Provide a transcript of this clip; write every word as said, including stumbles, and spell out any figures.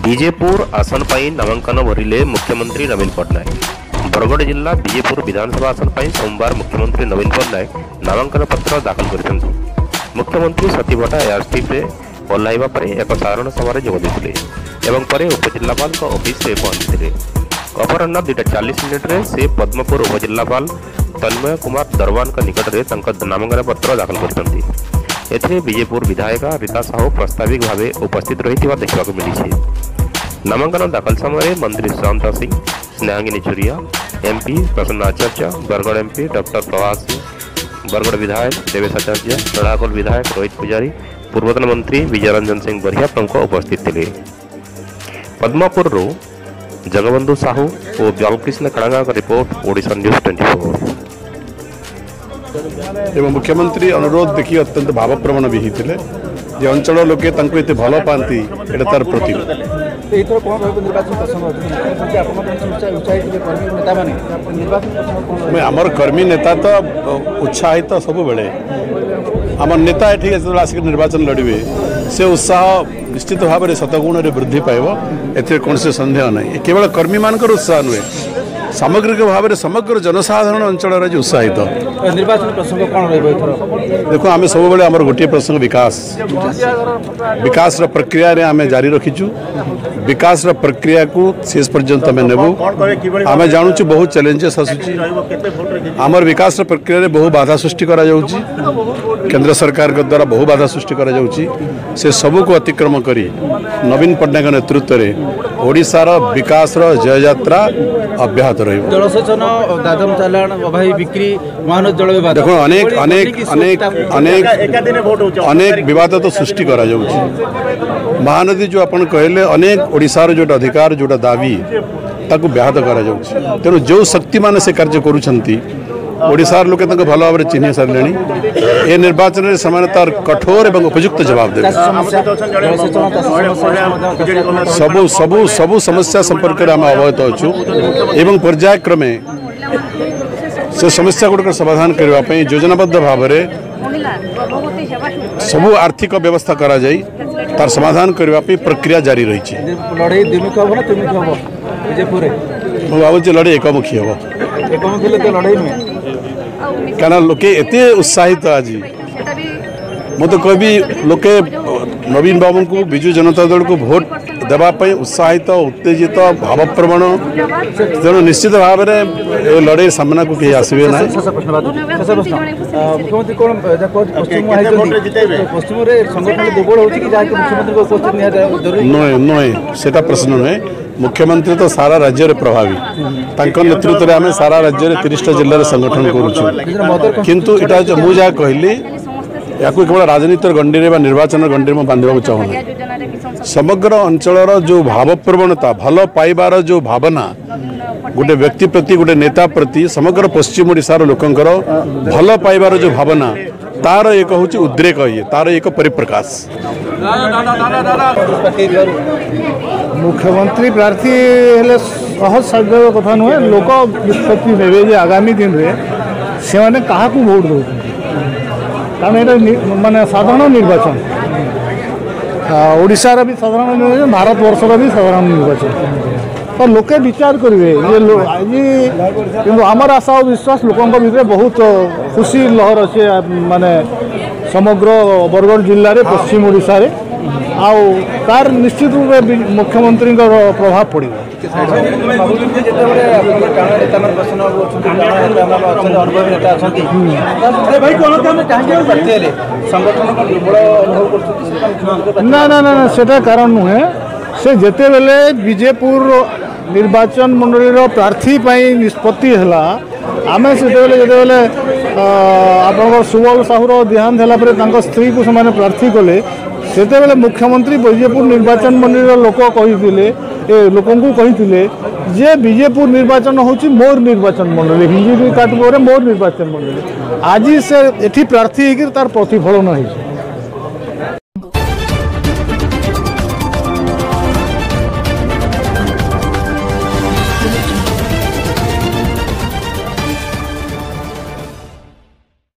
विजेपुर आसन पर नामांकन भरिले मुख्यमंत्री नवीन पट्टनायक। बरगड़ जिला विजेपुर विधानसभा आसन पर सोमवार मुख्यमंत्री नवीन पट्टनायक नामांकन पत्र दाखल कर मुख्यमंत्री सतीभटा एयरस्ट्रिप ओह्लैवा पर एक साधारण सभा जोग देते उपजिलापाल ऑफिस में पहुंची। अपराह दुईटा चालीस मिनिट्रे से पद्मपुर उपजिलापाल तन्मय कुमार दरवान निकट में नामांकन पत्र दाखल कर विजेपुर विधायिका रीता साहू प्रस्ताविक भाव उपस्थित रही देखा मिली। नामांकन दाखल समय मंत्री Sushant Singh, Snehangini Churia, MP Prasanna Acharya, Bargarh MP doctor Prabhas Singh, Bargarh विधायक देवेश आचार्य, चढ़ाकोल विधायक रोहित पुजारी, पूर्वतन मंत्री विजय रंजन सिंह बरिया प्रमुख उपस्थित थे। पद्मपुर जगबंधु साहू और बालकृष्ण कड़ांगा का report Odisha news twenty four. एवं मुख्यमंत्री अनुरोध देखिए अत्यंत भावप्रवण भी होते जे अंचल लोके एत भल पाती एटा तार प्रतीक। आमर कर्मी नेता तो उत्साहित सब बेले आम नेता ये आसिक निर्वाचन लड़े से उत्साह निश्चित भाव में शतगुण वृद्धि पाइब ए कौन से सन्देह नहीं। केवल कर्मी मान उत्साह नुहे सामग्रिक भाव में समग्र जनसाधारण अंचल उत्साहित। निर्वाचन प्रसंग कौन देखो आम सब बेले आमर गोटे प्रसंग विकास विकास प्रक्रिया रे आमे जारी रखीचु। विकास प्रक्रिया को शेष पर्यंत आम नेबू। आम जानूँ बहुत चैलेंजेस आसूची आमर विकास प्रक्रिया रे बहु बाधा सृष्टि करा जाउची। केंद्र सरकार के द्वारा बहु बाधा सृष्टि करा जाउची। से सबू को अतिक्रम करी नवीन पट्टनायक नेतृत्व में ओडिशार विकास जय यात्रा अब्याहत रहिबो। जलसेचन दादम चालाण अभावी बिक्री महानदी जल विवाद देखो अनेक अनेक अनेक अनेक अनेक विवाद तो सृष्टि करा जाउची। महानदी जो अपन कहले अनेक ओडिशार जो अधिकार जो दाबी ताकू ब्याहत करा जाउची। तेणु जो शक्ति मान से कार्य करूछंती ओडिशार लोके भल भाव में चिन्ह सारे ए निर्वाचन में से तार कठोर एवं उपयुक्त जवाब देवे। सबू सबू सबू समस्या संपर्क में आम अवगत अच्छु एवं पर्यायक्रमे से समस्या गुड़िक समाधान करने योजनाबद्ध भाव में सबू आर्थिक व्यवस्था करा जाई तार समाधान करने प्रक्रिया जारी रही। भावुँ लड़े एकमुखी हम क्या लोके एते उत्साहित आज मत कहबी लोके नवीन बाबू को विजु जनता दल को भोट देवाई उत्साहित उत्तेजित भावप्रवण। तेणु निश्चित भाव में लड़े सामना को कहीं आसबे ना। नुहे नुहे से प्रश्न नुहे। मुख्यमंत्री तो सारा राज्य रे प्रभावी तांको नेतृत्व रे आमे सारा राज्य रे तीस जिले में संगठन करूँ। किंतु इटा जो मुझे जहाँ कहली या केवल राजनीतिर गंडी रे निर्वाचन गंडी में बांधवा चाहूना। समग्र अंचल जो भावप्रवणता भल पाइबार जो भावना गोटे व्यक्ति प्रति गोटे नेता प्रति समग्र पश्चिम ओडिशार लोकंकर भल पाइबार जो भावना तार एक हूँ उद्रेक ये तार एक परिप्रकाश। मुख्यमंत्री प्रार्थी हेले सहज साध्य कथा नुहे। लोक निष्पत्ति ने आगामी दिन में से माने क्या भोट दे कारण ये माने साधारण निर्वाचन ओडिशार भी साधारण निर्वाचन भारत वर्षर भी साधारण निर्वाचन तो लोके विचार करेंगे ये आज कि आमर आशा और विश्वास लोकों भीतर बहुत खुशी लहर अच्छे माने समग्र बरगड़ जिले में पश्चिम ओडिशा रे आउ तार निश्चित रूप में मुख्यमंत्री प्रभाव पड़े। ना ना ना सेटा कारण नुहे से जेते बेले विजेपुर निर्वाचन मंडली प्रार्थी निष्पत्ति है आमे से बेले आप सुबल साहूर देहांत है स्त्री को से प्रार्थी कले से मुख्यमंत्री विजेपुर निर्वाचन मंडली लोक कही लोक कही जे विजेपुर निर्वाचन होची मोर निर्वाचन मंडली हिंदी भी काटबो मोर निर्वाचन मंडली आज से एठी प्रार्थी तार प्रतिफलन हो।